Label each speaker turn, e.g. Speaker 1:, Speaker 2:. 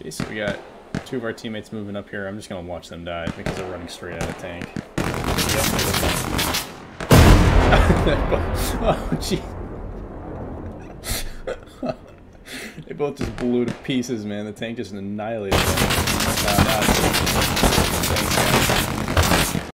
Speaker 1: Okay, so we got two of our teammates moving up here. I'm just gonna watch them die because they're running straight at a tank. Oh, gee. They both just blew to pieces, man. The tank just annihilated them.